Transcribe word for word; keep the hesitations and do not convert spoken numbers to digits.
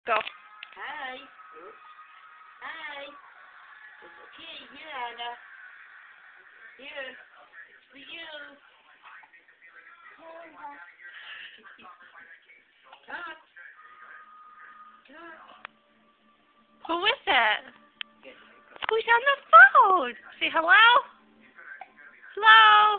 Go. Hi. Hi. It's okay. Here, Anna. Here. It's for you. Come. Come. Who is it? Who's on the phone? Say hello. Hello.